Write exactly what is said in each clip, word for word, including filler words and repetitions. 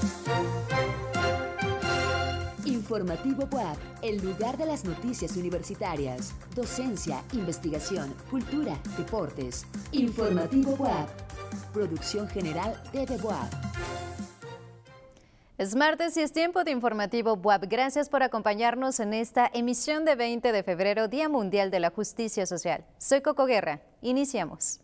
Informativo B U A P, el lugar de las noticias universitarias, docencia, investigación, cultura, deportes. Informativo B U A P, producción general de B U A P. Es martes y es tiempo de Informativo B U A P. Gracias por acompañarnos en esta emisión de veinte de febrero, Día Mundial de la Justicia Social. Soy Coco Guerra. Iniciamos.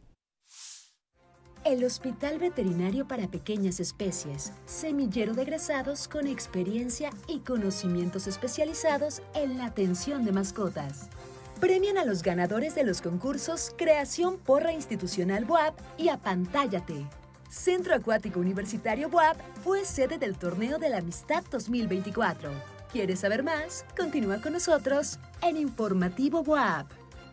El Hospital Veterinario para Pequeñas Especies, semillero de egresados con experiencia y conocimientos especializados en la atención de mascotas. Premian a los ganadores de los concursos Creación Porra Institucional B U A P y Apantállate. Centro Acuático Universitario B U A P fue sede del Torneo de la Amistad dos mil veinticuatro. ¿Quieres saber más? Continúa con nosotros en Informativo B U A P.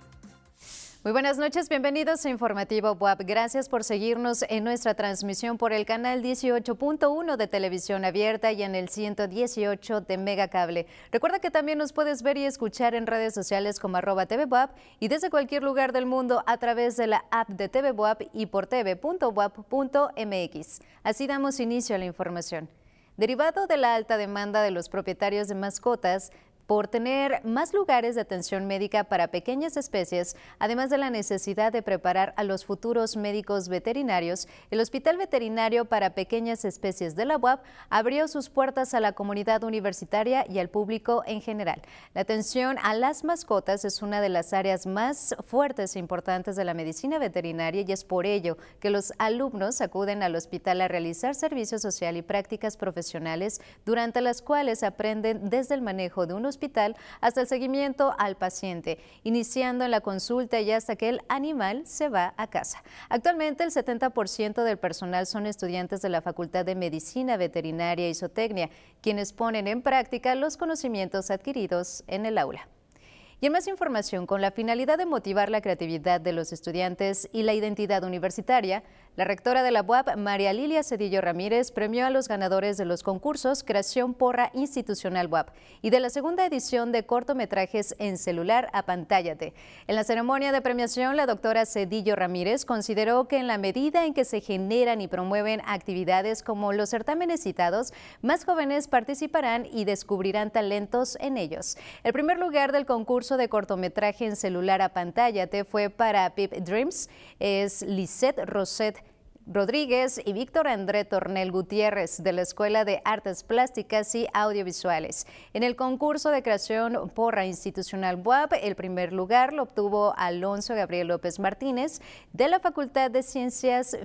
Muy buenas noches, bienvenidos a Informativo B U A P. Gracias por seguirnos en nuestra transmisión por el canal dieciocho punto uno de Televisión Abierta y en el ciento dieciocho de Megacable. Recuerda que también nos puedes ver y escuchar en redes sociales como arroba T V B U A P y desde cualquier lugar del mundo a través de la app de T V B U A P y por t v punto b u a p punto m x. Así damos inicio a la información. Derivado de la alta demanda de los propietarios de mascotas, por tener más lugares de atención médica para pequeñas especies, además de la necesidad de preparar a los futuros médicos veterinarios, el Hospital Veterinario para Pequeñas Especies de la U A P abrió sus puertas a la comunidad universitaria y al público en general. La atención a las mascotas es una de las áreas más fuertes e importantes de la medicina veterinaria y es por ello que los alumnos acuden al hospital a realizar servicio social y prácticas profesionales, durante las cuales aprenden desde el manejo de un hospital hasta el seguimiento al paciente, iniciando en la consulta y hasta que el animal se va a casa. Actualmente el setenta por ciento del personal son estudiantes de la Facultad de Medicina Veterinaria y Zootecnia, quienes ponen en práctica los conocimientos adquiridos en el aula. Y en más información, con la finalidad de motivar la creatividad de los estudiantes y la identidad universitaria, la rectora de la U A P, María Lilia Cedillo Ramírez, premió a los ganadores de los concursos Creación Porra Institucional U A P y de la segunda edición de cortometrajes en celular Apantállate. En la ceremonia de premiación, la doctora Cedillo Ramírez consideró que en la medida en que se generan y promueven actividades como los certámenes citados, más jóvenes participarán y descubrirán talentos en ellos. El primer lugar del concurso de cortometraje en celular Apantállate fue para Pip Dreams, es Lisette Roset Rodríguez y Víctor André Tornel Gutiérrez de la Escuela de Artes Plásticas y Audiovisuales. En el concurso de Creación Porra Institucional B U A P, el primer lugar lo obtuvo Alonso Gabriel López Martínez de la Facultad de Ciencias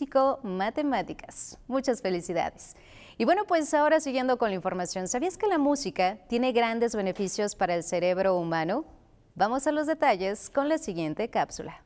Físico-Matemáticas. Muchas felicidades. Y bueno, pues ahora siguiendo con la información, ¿sabías que la música tiene grandes beneficios para el cerebro humano? Vamos a los detalles con la siguiente cápsula.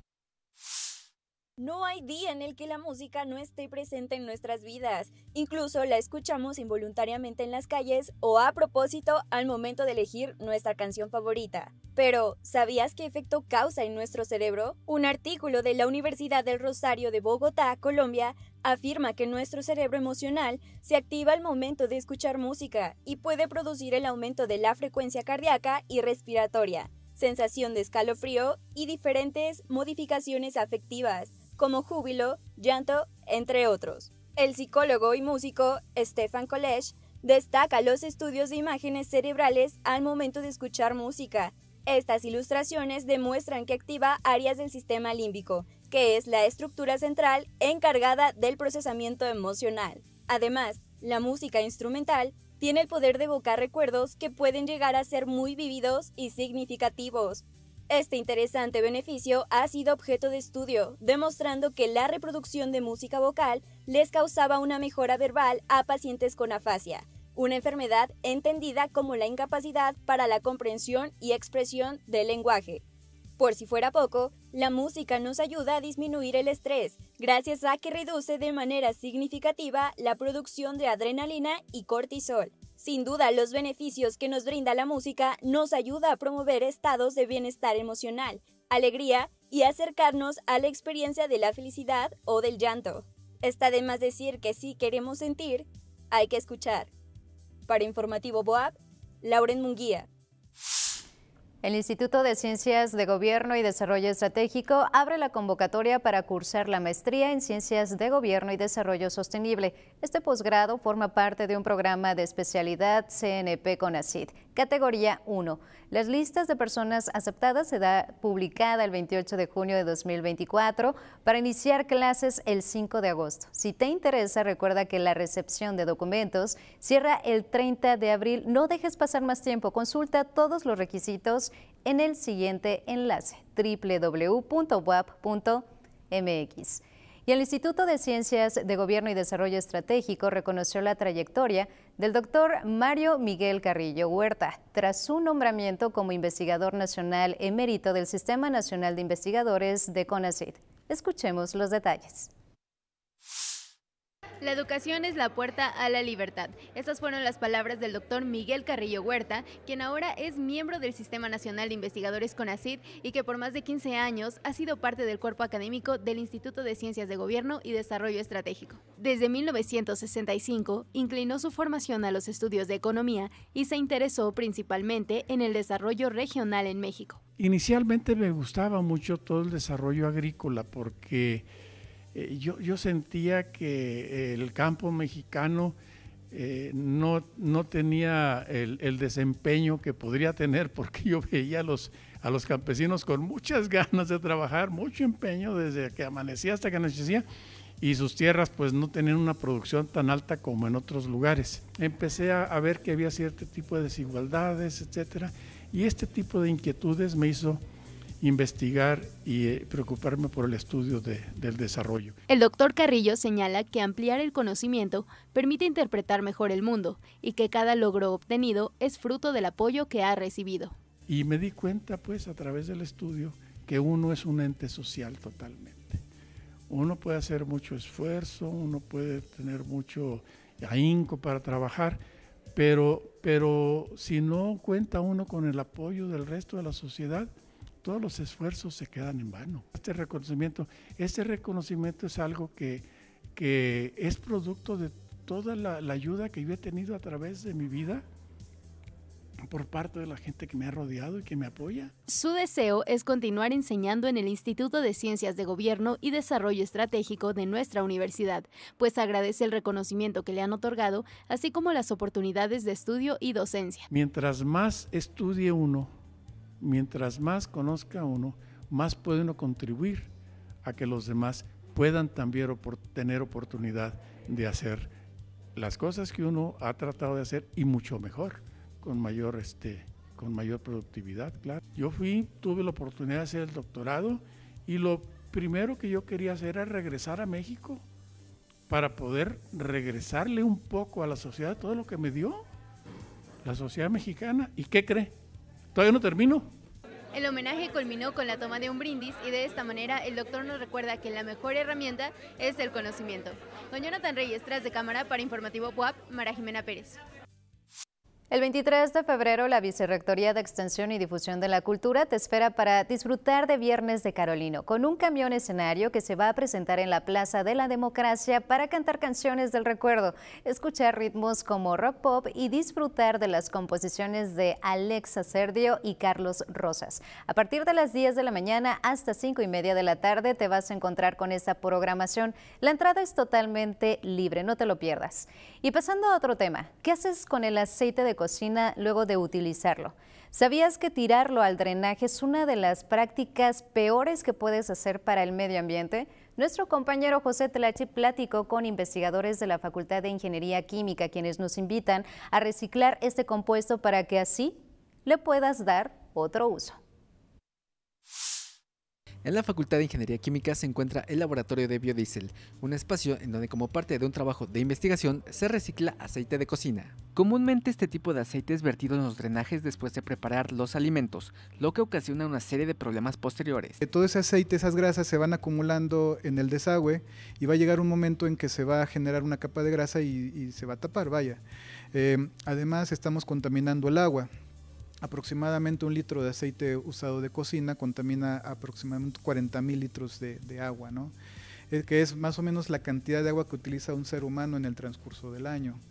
No hay día en el que la música no esté presente en nuestras vidas. Incluso la escuchamos involuntariamente en las calles o a propósito al momento de elegir nuestra canción favorita. Pero, ¿sabías qué efecto causa en nuestro cerebro? Un artículo de la Universidad del Rosario de Bogotá, Colombia, afirma que nuestro cerebro emocional se activa al momento de escuchar música y puede producir el aumento de la frecuencia cardíaca y respiratoria, sensación de escalofrío y diferentes modificaciones afectivas, como júbilo, llanto, entre otros. El psicólogo y músico Stefan Kolech destaca los estudios de imágenes cerebrales al momento de escuchar música. Estas ilustraciones demuestran que activa áreas del sistema límbico, que es la estructura central encargada del procesamiento emocional. Además, la música instrumental tiene el poder de evocar recuerdos que pueden llegar a ser muy vividos y significativos. Este interesante beneficio ha sido objeto de estudio, demostrando que la reproducción de música vocal les causaba una mejora verbal a pacientes con afasia, una enfermedad entendida como la incapacidad para la comprensión y expresión del lenguaje. Por si fuera poco, la música nos ayuda a disminuir el estrés, gracias a que reduce de manera significativa la producción de adrenalina y cortisol. Sin duda, los beneficios que nos brinda la música nos ayuda a promover estados de bienestar emocional, alegría y acercarnos a la experiencia de la felicidad o del llanto. Está de más decir que si queremos sentir, hay que escuchar. Para Informativo B U A P, Lauren Munguía. El Instituto de Ciencias de Gobierno y Desarrollo Estratégico abre la convocatoria para cursar la maestría en Ciencias de Gobierno y Desarrollo Sostenible. Este posgrado forma parte de un programa de especialidad C N P CONACYT, categoría uno. Las listas de personas aceptadas será publicada el veintiocho de junio de dos mil veinticuatro para iniciar clases el cinco de agosto. Si te interesa, recuerda que la recepción de documentos cierra el treinta de abril. No dejes pasar más tiempo. Consulta todos los requisitos en el siguiente enlace, doble u doble u doble u punto u a p punto m x. Y el Instituto de Ciencias de Gobierno y Desarrollo Estratégico reconoció la trayectoria del doctor Mario Miguel Carrillo Huerta tras su nombramiento como investigador nacional emérito del Sistema Nacional de Investigadores de CONACYT. Escuchemos los detalles. La educación es la puerta a la libertad. Estas fueron las palabras del doctor Miguel Carrillo Huerta, quien ahora es miembro del Sistema Nacional de Investigadores CONACYT y que por más de quince años ha sido parte del cuerpo académico del Instituto de Ciencias de Gobierno y Desarrollo Estratégico. Desde mil novecientos sesenta y cinco, inclinó su formación a los estudios de economía y se interesó principalmente en el desarrollo regional en México. Inicialmente me gustaba mucho todo el desarrollo agrícola porque Yo, yo sentía que el campo mexicano eh, no, no tenía el, el desempeño que podría tener, porque yo veía a los, a los campesinos con muchas ganas de trabajar, mucho empeño desde que amanecía hasta que anochecía, y sus tierras pues no tenían una producción tan alta como en otros lugares. Empecé a, a ver que había cierto tipo de desigualdades, etcétera, y este tipo de inquietudes me hizo investigar y preocuparme por el estudio de, del desarrollo. El doctor Carrillo señala que ampliar el conocimiento permite interpretar mejor el mundo y que cada logro obtenido es fruto del apoyo que ha recibido. Y me di cuenta pues a través del estudio que uno es un ente social totalmente. Uno puede hacer mucho esfuerzo, uno puede tener mucho ahínco para trabajar, pero, pero si no cuenta uno con el apoyo del resto de la sociedad, todos los esfuerzos se quedan en vano. Este reconocimiento, este reconocimiento es algo que, que es producto de toda la, la ayuda que yo he tenido a través de mi vida por parte de la gente que me ha rodeado y que me apoya. Su deseo es continuar enseñando en el Instituto de Ciencias de Gobierno y Desarrollo Estratégico de nuestra universidad, pues agradece el reconocimiento que le han otorgado, así como las oportunidades de estudio y docencia. Mientras más estudie uno, mientras más conozca uno, más puede uno contribuir a que los demás puedan también opor- tener oportunidad de hacer las cosas que uno ha tratado de hacer y mucho mejor, con mayor, este, con mayor productividad, claro. Yo fui, tuve la oportunidad de hacer el doctorado y lo primero que yo quería hacer era regresar a México para poder regresarle un poco a la sociedad todo lo que me dio la sociedad mexicana. ¿Y qué cree? Todavía no termino. El homenaje culminó con la toma de un brindis y de esta manera el doctor nos recuerda que la mejor herramienta es el conocimiento. Con Jonathan Reyes tras de cámara para Informativo P U A P, Mara Jimena Pérez. El veintitrés de febrero, la Vicerrectoría de Extensión y Difusión de la Cultura te espera para disfrutar de Viernes de Carolino, con un camión escenario que se va a presentar en la Plaza de la Democracia para cantar canciones del recuerdo, escuchar ritmos como rock pop y disfrutar de las composiciones de Alexa Serdio y Carlos Rosas. A partir de las diez de la mañana hasta cinco y media de la tarde te vas a encontrar con esta programación. La entrada es totalmente libre, no te lo pierdas. Y pasando a otro tema, ¿qué haces con el aceite de cocina luego de utilizarlo? ¿Sabías que tirarlo al drenaje es una de las prácticas peores que puedes hacer para el medio ambiente? Nuestro compañero José Tlachi platicó con investigadores de la Facultad de Ingeniería Química, quienes nos invitan a reciclar este compuesto para que así le puedas dar otro uso. En la Facultad de Ingeniería Química se encuentra el Laboratorio de Biodiesel, un espacio en donde como parte de un trabajo de investigación se recicla aceite de cocina. Comúnmente este tipo de aceite es vertido en los drenajes después de preparar los alimentos, lo que ocasiona una serie de problemas posteriores. Todo ese aceite, esas grasas se van acumulando en el desagüe y va a llegar un momento en que se va a generar una capa de grasa y, y se va a tapar, vaya. Eh, además estamos contaminando el agua. Aproximadamente un litro de aceite usado de cocina contamina aproximadamente cuarenta mil litros de, de agua, ¿no? Eh, que es más o menos la cantidad de agua que utiliza un ser humano en el transcurso del año.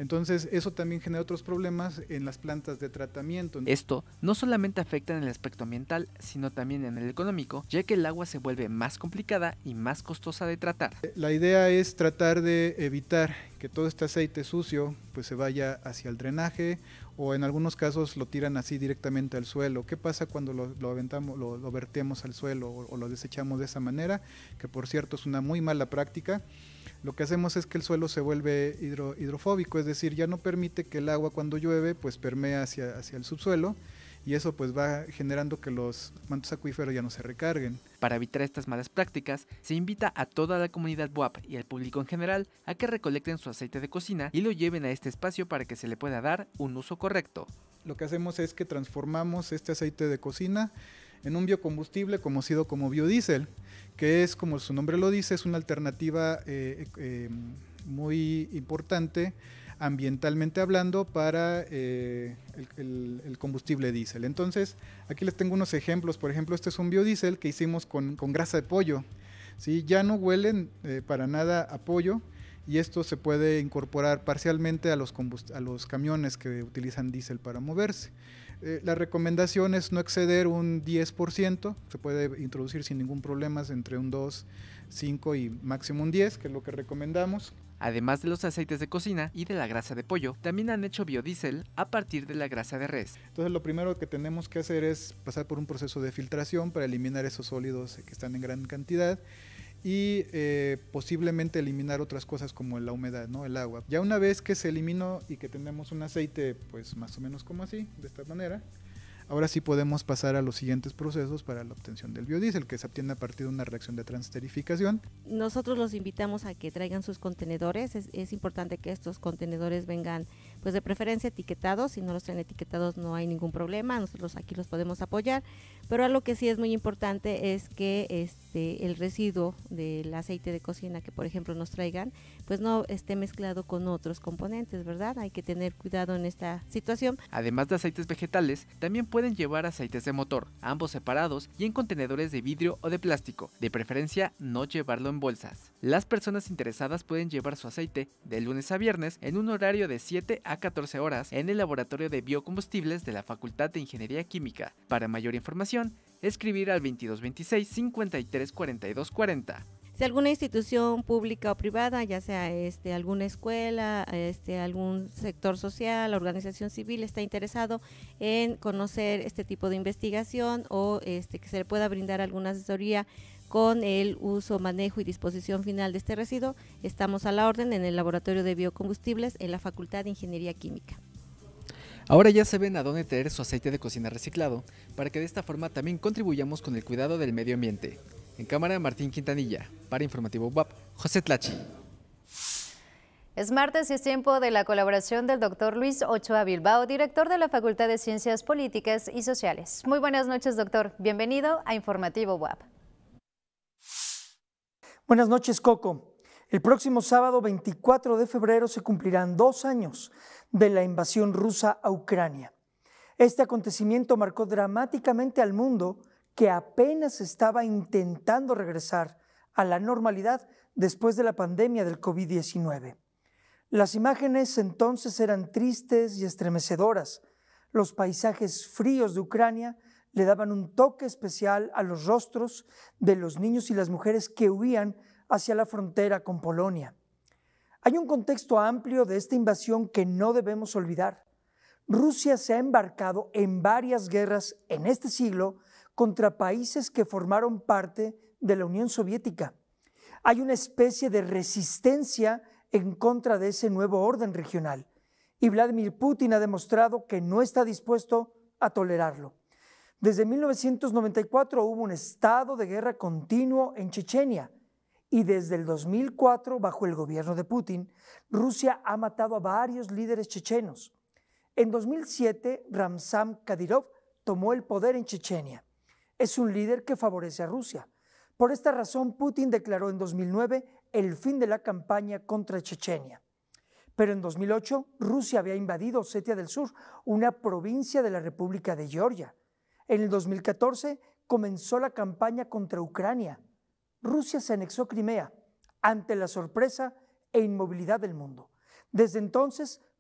Entonces eso también genera otros problemas en las plantas de tratamiento. Esto no solamente afecta en el aspecto ambiental, sino también en el económico, ya que el agua se vuelve más complicada y más costosa de tratar. La idea es tratar de evitar que todo este aceite sucio pues se vaya hacia el drenaje, o en algunos casos lo tiran así directamente al suelo. ¿Qué pasa cuando lo, lo aventamos, lo, lo vertemos al suelo o, o lo desechamos de esa manera? Que por cierto es una muy mala práctica. Lo que hacemos es que el suelo se vuelve hidro, hidrofóbico, es decir, ya no permite que el agua cuando llueve pues permee hacia, hacia el subsuelo, y eso pues va generando que los mantos acuíferos ya no se recarguen. Para evitar estas malas prácticas, se invita a toda la comunidad B U A P y al público en general a que recolecten su aceite de cocina y lo lleven a este espacio para que se le pueda dar un uso correcto. Lo que hacemos es que transformamos este aceite de cocina en un biocombustible conocido como biodiesel, que es, como su nombre lo dice, es una alternativa eh, eh, muy importante ambientalmente hablando para eh, el, el, el combustible diésel. Entonces, aquí les tengo unos ejemplos. Por ejemplo, este es un biodiesel que hicimos con, con grasa de pollo, ¿sí? Ya no huelen eh, para nada a pollo, y esto se puede incorporar parcialmente a los, a los camiones que utilizan diésel para moverse. Eh, la recomendación es no exceder un diez por ciento, se puede introducir sin ningún problema entre un dos, cinco y máximo un diez, que es lo que recomendamos. Además de los aceites de cocina y de la grasa de pollo, también han hecho biodiesel a partir de la grasa de res. Entonces lo primero que tenemos que hacer es pasar por un proceso de filtración para eliminar esos sólidos que están en gran cantidad, y eh, posiblemente eliminar otras cosas como la humedad, ¿no? El agua. Ya una vez que se eliminó y que tenemos un aceite pues más o menos como así, de esta manera, ahora sí podemos pasar a los siguientes procesos para la obtención del biodiesel, que se obtiene a partir de una reacción de transesterificación. Nosotros los invitamos a que traigan sus contenedores. Es, es importante que estos contenedores vengan, pues de preferencia etiquetados. Si no los traen etiquetados no hay ningún problema, nosotros aquí los podemos apoyar. Pero algo que sí es muy importante es que este el residuo del aceite de cocina que por ejemplo nos traigan, pues no esté mezclado con otros componentes, ¿verdad? Hay que tener cuidado en esta situación. Además de aceites vegetales, también pueden llevar aceites de motor, ambos separados y en contenedores de vidrio o de plástico, de preferencia no llevarlo en bolsas. Las personas interesadas pueden llevar su aceite de lunes a viernes en un horario de siete a catorce horas en el laboratorio de biocombustibles de la Facultad de Ingeniería Química. Para mayor información, escribir al veintidós veintiséis, cincuenta y tres, cuarenta y dos cuarenta. Si alguna institución pública o privada, ya sea este, alguna escuela, este, algún sector social, organización civil, está interesado en conocer este tipo de investigación o este, que se le pueda brindar alguna asesoría con el uso, manejo y disposición final de este residuo, estamos a la orden en el Laboratorio de Biocombustibles en la Facultad de Ingeniería Química. Ahora ya saben a dónde traer su aceite de cocina reciclado, para que de esta forma también contribuyamos con el cuidado del medio ambiente. En cámara, Martín Quintanilla. Para Informativo B U A P, José Tlachi. Es martes y es tiempo de la colaboración del doctor Luis Ochoa Bilbao, director de la Facultad de Ciencias Políticas y Sociales. Muy buenas noches, doctor. Bienvenido a Informativo B U A P. Buenas noches, Coco. El próximo sábado veinticuatro de febrero se cumplirán dos años de la invasión rusa a Ucrania. Este acontecimiento marcó dramáticamente al mundo, que apenas estaba intentando regresar a la normalidad después de la pandemia del COVID diecinueve. Las imágenes entonces eran tristes y estremecedoras. Los paisajes fríos de Ucrania le daban un toque especial a los rostros de los niños y las mujeres que huían hacia la frontera con Polonia. Hay un contexto amplio de esta invasión que no debemos olvidar. Rusia se ha embarcado en varias guerras en este siglo contra países que formaron parte de la Unión Soviética. Hay una especie de resistencia en contra de ese nuevo orden regional, y Vladimir Putin ha demostrado que no está dispuesto a tolerarlo. Desde mil novecientos noventa y cuatro hubo un estado de guerra continuo en Chechenia, y desde el dos mil cuatro, bajo el gobierno de Putin, Rusia ha matado a varios líderes chechenos. En dos mil siete, Ramzan Kadyrov tomó el poder en Chechenia. Es un líder que favorece a Rusia. Por esta razón, Putin declaró en dos mil nueve el fin de la campaña contra Chechenia. Pero en dos mil ocho, Rusia había invadido Osetia del Sur, una provincia de la República de Georgia. En el dos mil catorce comenzó la campaña contra Ucrania. Rusia se anexó Crimea ante la sorpresa e inmovilidad del mundo. Desde entonces,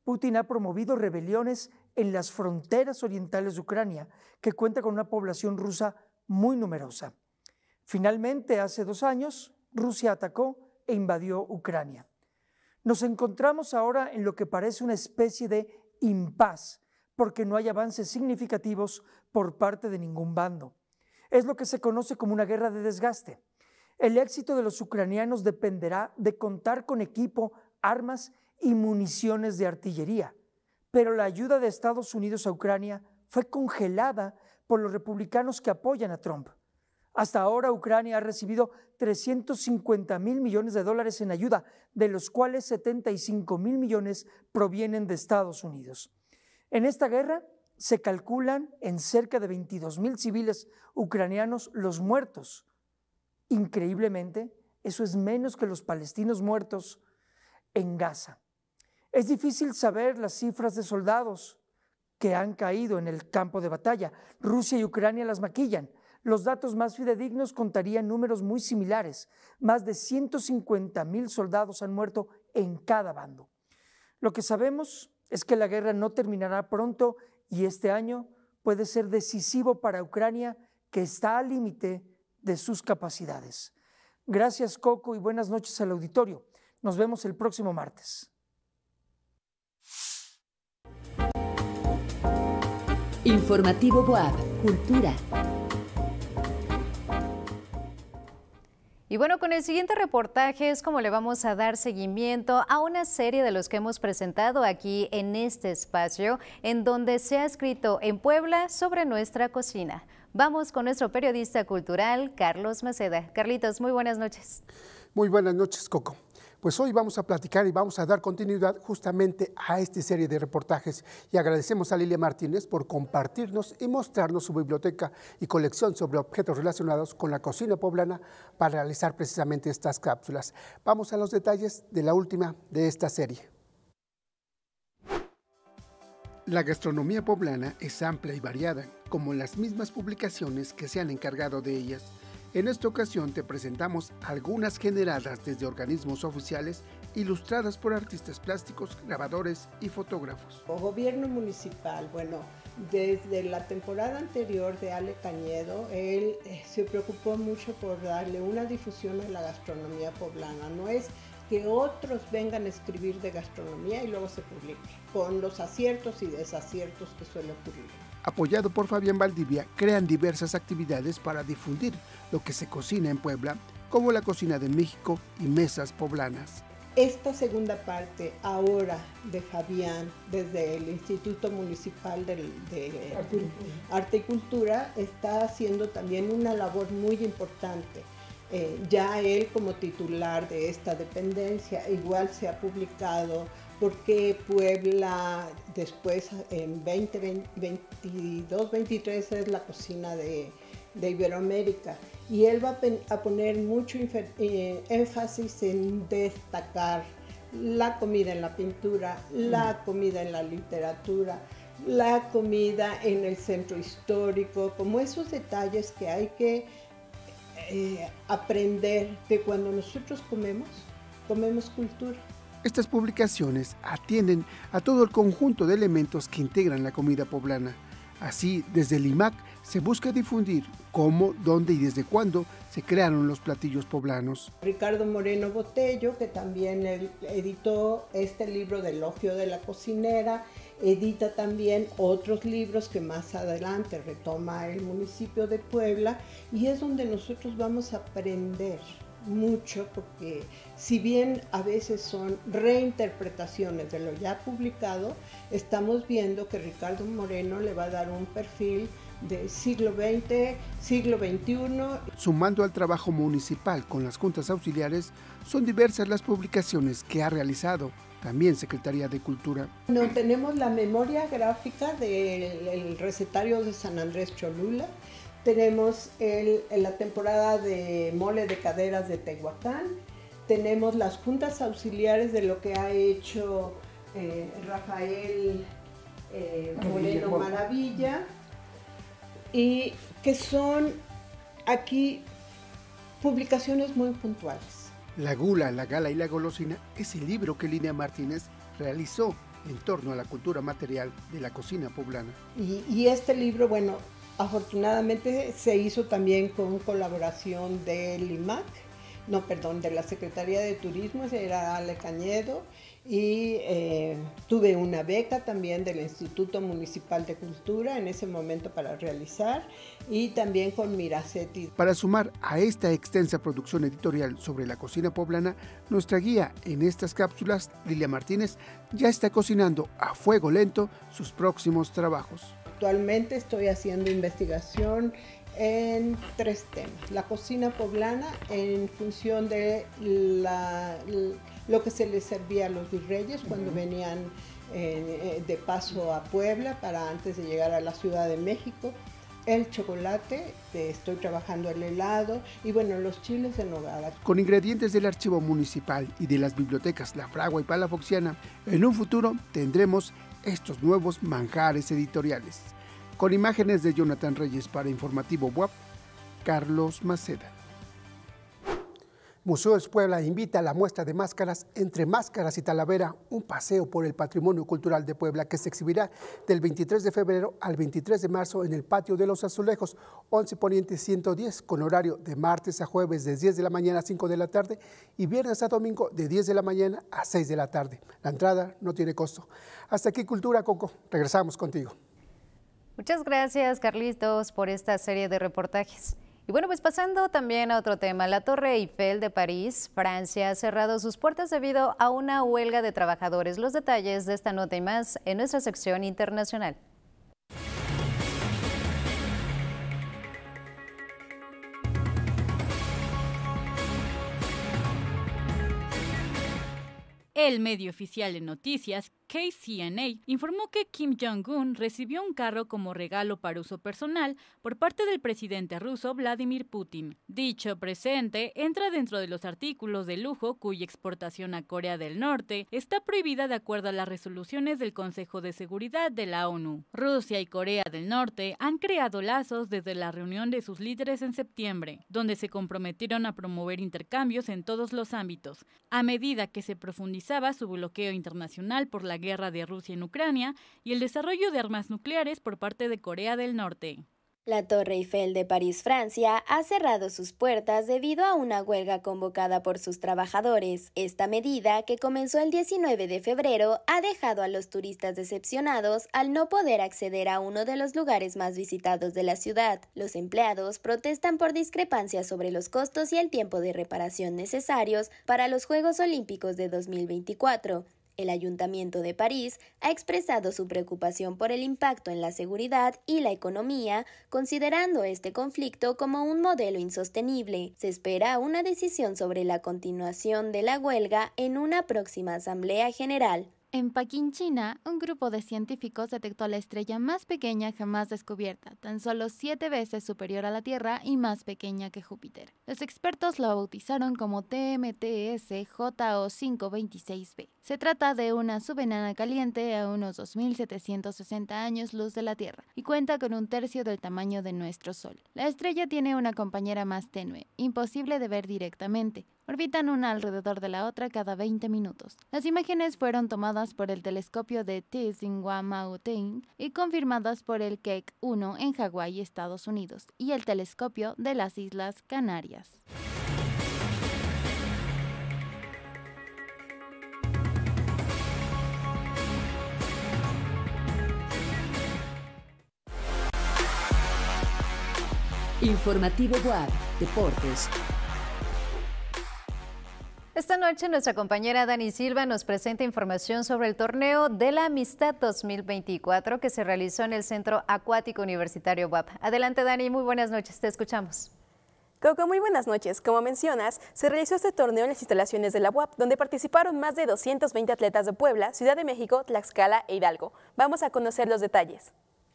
Putin ha promovido rebeliones en las fronteras orientales de Ucrania, que cuenta con una población rusa muy numerosa. Finalmente, hace dos años, Rusia atacó e invadió Ucrania. Nos encontramos ahora en lo que parece una especie de impas, porque no hay avances significativos por parte de ningún bando. Es lo que se conoce como una guerra de desgaste. El éxito de los ucranianos dependerá de contar con equipo, armas y municiones de artillería, pero la ayuda de Estados Unidos a Ucrania fue congelada por los republicanos que apoyan a Trump. Hasta ahora Ucrania ha recibido trescientos cincuenta mil millones de dólares en ayuda, de los cuales setenta y cinco mil millones provienen de Estados Unidos. En esta guerra se calculan en cerca de veintidós mil civiles ucranianos los muertos. Increíblemente, eso es menos que los palestinos muertos en Gaza. Es difícil saber las cifras de soldados que han caído en el campo de batalla. Rusia y Ucrania las maquillan. Los datos más fidedignos contarían números muy similares. Más de ciento cincuenta mil soldados han muerto en cada bando. Lo que sabemos es que la guerra no terminará pronto y este año puede ser decisivo para Ucrania, que está al límite de sus capacidades. Gracias, Coco, y buenas noches al auditorio. Nos vemos el próximo martes. Informativo BOAB, Cultura. Y bueno, con el siguiente reportaje es como le vamos a dar seguimiento a una serie de los que hemos presentado aquí en este espacio, en donde se ha escrito en Puebla sobre nuestra cocina. Vamos con nuestro periodista cultural, Carlos Maceda. Carlitos, muy buenas noches. Muy buenas noches, Coco. Pues hoy vamos a platicar y vamos a dar continuidad justamente a esta serie de reportajes y agradecemos a Lilia Martínez por compartirnos y mostrarnos su biblioteca y colección sobre objetos relacionados con la cocina poblana para realizar precisamente estas cápsulas. Vamos a los detalles de la última de esta serie. La gastronomía poblana es amplia y variada, como las mismas publicaciones que se han encargado de ellas. En esta ocasión te presentamos algunas generadas desde organismos oficiales, ilustradas por artistas plásticos, grabadores y fotógrafos. O gobierno municipal, bueno, desde la temporada anterior de Ale Cañedo, él eh, se preocupó mucho por darle una difusión a la gastronomía poblana. No es que otros vengan a escribir de gastronomía y luego se publique, con los aciertos y desaciertos que suele ocurrir. Apoyado por Fabián Valdivia, crean diversas actividades para difundir lo que se cocina en Puebla, como la cocina de México y mesas poblanas. Esta segunda parte ahora de Fabián, desde el Instituto Municipal de, de Arte y Cultura, está haciendo también una labor muy importante. Eh, ya él como titular de esta dependencia, igual se ha publicado porque Puebla después en veinte veintidós veintitrés es la cocina de, de Iberoamérica, y él va a poner mucho eh, énfasis en destacar la comida en la pintura, la comida en la literatura, la comida en el centro histórico, como esos detalles que hay que eh, aprender, que cuando nosotros comemos, comemos cultura. Estas publicaciones atienden a todo el conjunto de elementos que integran la comida poblana. Así, desde el I M A C se busca difundir cómo, dónde y desde cuándo se crearon los platillos poblanos. Ricardo Moreno Botello, que también editó este libro de Elogio de la Cocinera, edita también otros libros que más adelante retoma el municipio de Puebla, y es donde nosotros vamos a aprender mucho, porque si bien a veces son reinterpretaciones de lo ya publicado, estamos viendo que Ricardo Moreno le va a dar un perfil de siglo veinte, siglo veintiuno. Sumando al trabajo municipal con las juntas auxiliares, son diversas las publicaciones que ha realizado también Secretaría de Cultura. No, tenemos la memoria gráfica del recetario de San Andrés Cholula. Tenemos el, la temporada de mole de caderas de Tehuacán, tenemos las juntas auxiliares de lo que ha hecho eh, Rafael eh, Moreno Maravilla, y que son aquí publicaciones muy puntuales. La gula, la gala y la golosina es el libro que Lilia Martínez realizó en torno a la cultura material de la cocina poblana. Y, y este libro, bueno, afortunadamente se hizo también con colaboración del I M A C, no, perdón, de la Secretaría de Turismo, era Ale Cañedo, y eh, tuve una beca también del Instituto Municipal de Cultura en ese momento para realizar, y también con Miracetti. Para sumar a esta extensa producción editorial sobre la cocina poblana, nuestra guía en estas cápsulas, Lilia Martínez, ya está cocinando a fuego lento sus próximos trabajos. Actualmente estoy haciendo investigación en tres temas. La cocina poblana en función de la, lo que se les servía a los virreyes cuando uh-huh. venían eh, de paso a Puebla para antes de llegar a la Ciudad de México. El chocolate, estoy trabajando el helado y bueno, los chiles en nogada. Con ingredientes del archivo municipal y de las bibliotecas La Fragua y Palafoxiana, en un futuro tendremos estos nuevos manjares editoriales. Con imágenes de Jonathan Reyes para Informativo B U A P, Carlos Maceda. Museos Puebla invita a la muestra de máscaras Entre Máscaras y Talavera, un paseo por el patrimonio cultural de Puebla que se exhibirá del veintitrés de febrero al veintitrés de marzo en el Patio de los Azulejos, once Poniente ciento diez, con horario de martes a jueves de diez de la mañana a cinco de la tarde y viernes a domingo de diez de la mañana a seis de la tarde. La entrada no tiene costo. Hasta aquí Cultura, Coco. Regresamos contigo. Muchas gracias, Carlitos, por esta serie de reportajes. Y bueno, pues pasando también a otro tema, la Torre Eiffel de París, Francia, ha cerrado sus puertas debido a una huelga de trabajadores. Los detalles de esta nota y más en nuestra sección internacional. El medio oficial de noticias K C N A informó que Kim Jong-un recibió un carro como regalo para uso personal por parte del presidente ruso Vladimir Putin. Dicho presente entra dentro de los artículos de lujo cuya exportación a Corea del Norte está prohibida de acuerdo a las resoluciones del Consejo de Seguridad de la ONU. Rusia y Corea del Norte han creado lazos desde la reunión de sus líderes en septiembre, donde se comprometieron a promover intercambios en todos los ámbitos, a medida que se profundizaba su bloqueo internacional por la guerra de Rusia en Ucrania y el desarrollo de armas nucleares por parte de Corea del Norte. La Torre Eiffel de París, Francia, ha cerrado sus puertas debido a una huelga convocada por sus trabajadores. Esta medida, que comenzó el diecinueve de febrero, ha dejado a los turistas decepcionados al no poder acceder a uno de los lugares más visitados de la ciudad. Los empleados protestan por discrepancias sobre los costos y el tiempo de reparación necesarios para los Juegos Olímpicos de dos mil veinticuatro. El Ayuntamiento de París ha expresado su preocupación por el impacto en la seguridad y la economía, considerando este conflicto como un modelo insostenible. Se espera una decisión sobre la continuación de la huelga en una próxima Asamblea General. En Pekín, China, un grupo de científicos detectó la estrella más pequeña jamás descubierta, tan solo siete veces superior a la Tierra y más pequeña que Júpiter. Los expertos la bautizaron como T M T S J O cinco veintiséis b. Se trata de una subenana caliente a unos dos mil setecientos sesenta años luz de la Tierra y cuenta con un tercio del tamaño de nuestro Sol. La estrella tiene una compañera más tenue, imposible de ver directamente. Orbitan una alrededor de la otra cada veinte minutos. Las imágenes fueron tomadas por el telescopio de Tsinghua Mountain y confirmadas por el Keck uno en Hawái, Estados Unidos, y el telescopio de las Islas Canarias. Informativo B U A P Deportes. Esta noche nuestra compañera Dani Silva nos presenta información sobre el torneo de la Amistad dos mil veinticuatro que se realizó en el Centro Acuático Universitario B U A P. Adelante Dani, muy buenas noches, te escuchamos. Coco, muy buenas noches. Como mencionas, se realizó este torneo en las instalaciones de la B U A P, donde participaron más de doscientos veinte atletas de Puebla, Ciudad de México, Tlaxcala e Hidalgo. Vamos a conocer los detalles.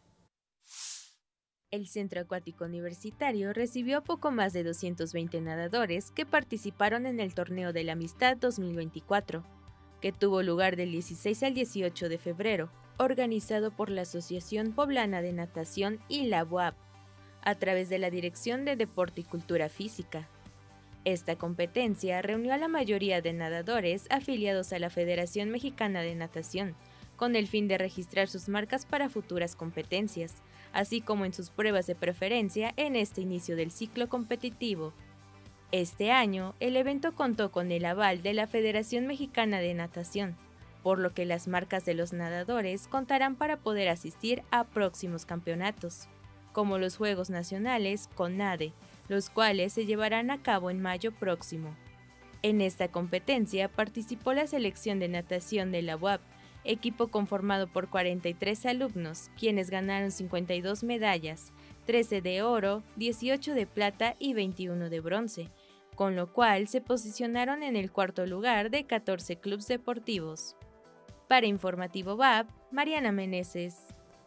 El Centro Acuático Universitario recibió a poco más de doscientos veinte nadadores que participaron en el Torneo de la Amistad dos mil veinticuatro, que tuvo lugar del dieciséis al dieciocho de febrero, organizado por la Asociación Poblana de Natación y la B U A P, a través de la Dirección de Deporte y Cultura Física. Esta competencia reunió a la mayoría de nadadores afiliados a la Federación Mexicana de Natación, con el fin de registrar sus marcas para futuras competencias, así como en sus pruebas de preferencia en este inicio del ciclo competitivo. Este año, el evento contó con el aval de la Federación Mexicana de Natación, por lo que las marcas de los nadadores contarán para poder asistir a próximos campeonatos, como los Juegos Nacionales CONADE, los cuales se llevarán a cabo en mayo próximo. En esta competencia participó la selección de natación de la U A P, equipo conformado por cuarenta y tres alumnos, quienes ganaron cincuenta y dos medallas, trece de oro, dieciocho de plata y veintiuno de bronce, con lo cual se posicionaron en el cuarto lugar de catorce clubes deportivos. Para Informativo W A P, Mariana Meneses.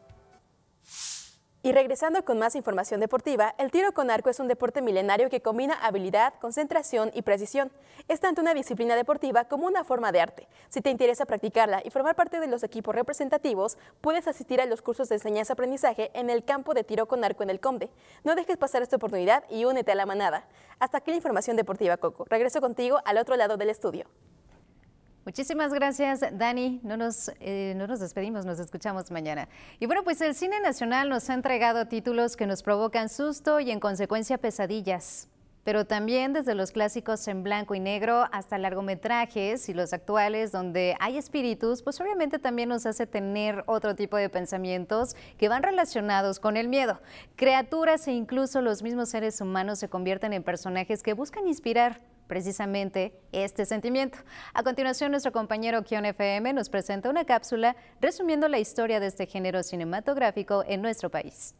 Y regresando con más información deportiva, el tiro con arco es un deporte milenario que combina habilidad, concentración y precisión. Es tanto una disciplina deportiva como una forma de arte. Si te interesa practicarla y formar parte de los equipos representativos, puedes asistir a los cursos de enseñanza-aprendizaje en el campo de tiro con arco en el Comde. No dejes pasar esta oportunidad y únete a la manada. Hasta aquí la información deportiva, Coco. Regreso contigo al otro lado del estudio. Muchísimas gracias, Dani. No nos, eh, no nos despedimos, nos escuchamos mañana. Y bueno, pues el cine nacional nos ha entregado títulos que nos provocan susto y en consecuencia pesadillas. Pero también desde los clásicos en blanco y negro hasta largometrajes y los actuales donde hay espíritus, pues obviamente también nos hace tener otro tipo de pensamientos que van relacionados con el miedo. Criaturas e incluso los mismos seres humanos se convierten en personajes que buscan inspirar precisamente este sentimiento. A continuación, nuestro compañero Kion F M nos presenta una cápsula resumiendo la historia de este género cinematográfico en nuestro país.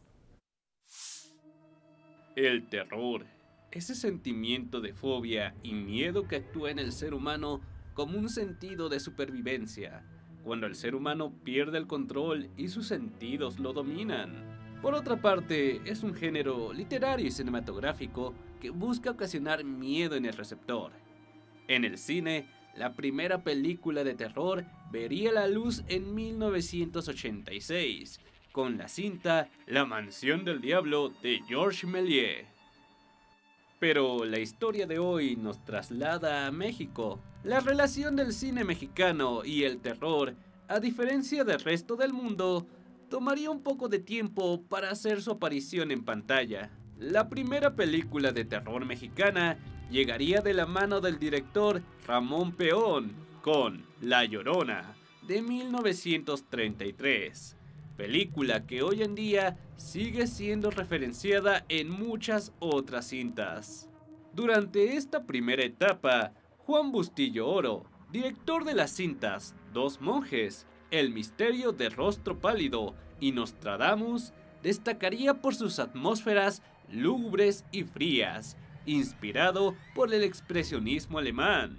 El terror, ese sentimiento de fobia y miedo que actúa en el ser humano como un sentido de supervivencia, cuando el ser humano pierde el control y sus sentidos lo dominan. Por otra parte, es un género literario y cinematográfico que busca ocasionar miedo en el receptor. En el cine, la primera película de terror vería la luz en mil novecientos ochenta y seis, con la cinta La Mansión del Diablo de Georges Méliès. Pero la historia de hoy nos traslada a México. La relación del cine mexicano y el terror, a diferencia del resto del mundo, tomaría un poco de tiempo para hacer su aparición en pantalla. La primera película de terror mexicana llegaría de la mano del director Ramón Peón con La Llorona de mil novecientos treinta y tres, película que hoy en día sigue siendo referenciada en muchas otras cintas. Durante esta primera etapa, Juan Bustillo Oro, director de las cintas Dos Monjes, El misterio del rostro pálido y Nostradamus, destacaría por sus atmósferas lúgubres y frías, inspirado por el expresionismo alemán.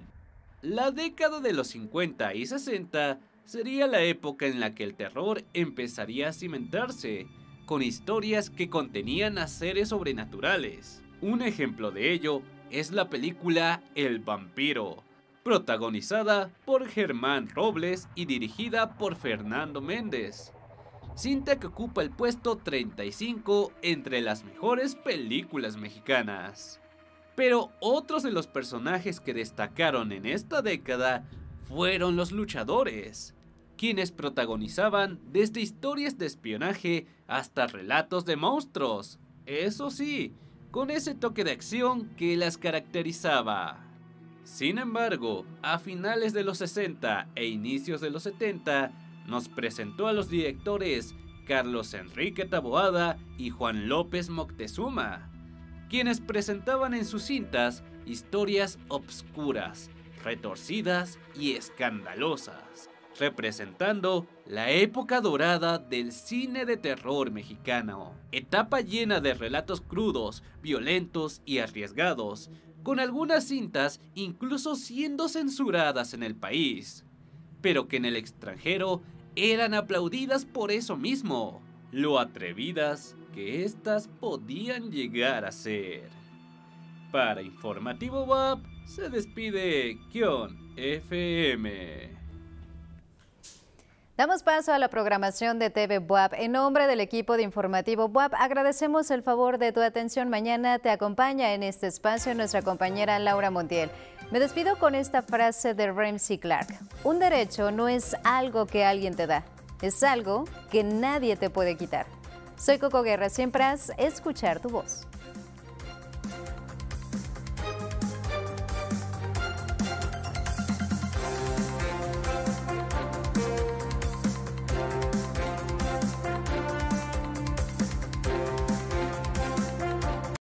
La década de los cincuenta y sesenta sería la época en la que el terror empezaría a cimentarse, con historias que contenían a seres sobrenaturales. Un ejemplo de ello es la película El vampiro, protagonizada por Germán Robles y dirigida por Fernando Méndez, cinta que ocupa el puesto treinta y cinco entre las mejores películas mexicanas. Pero otros de los personajes que destacaron en esta década fueron los luchadores, quienes protagonizaban desde historias de espionaje hasta relatos de monstruos, eso sí, con ese toque de acción que las caracterizaba. Sin embargo, a finales de los sesenta e inicios de los setenta, nos presentó a los directores Carlos Enrique Taboada y Juan López Moctezuma, quienes presentaban en sus cintas historias obscuras, retorcidas y escandalosas, representando la época dorada del cine de terror mexicano, etapa llena de relatos crudos, violentos y arriesgados, con algunas cintas incluso siendo censuradas en el país, pero que en el extranjero eran aplaudidas por eso mismo, lo atrevidas que éstas podían llegar a ser. Para Informativo W A P se despide Kion F M. Damos paso a la programación de T V B U A P. En nombre del equipo de Informativo B U A P, agradecemos el favor de tu atención. Mañana te acompaña en este espacio nuestra compañera Laura Montiel. Me despido con esta frase de Ramsey Clark. Un derecho no es algo que alguien te da, es algo que nadie te puede quitar. Soy Coco Guerra, siempre haz escuchar tu voz.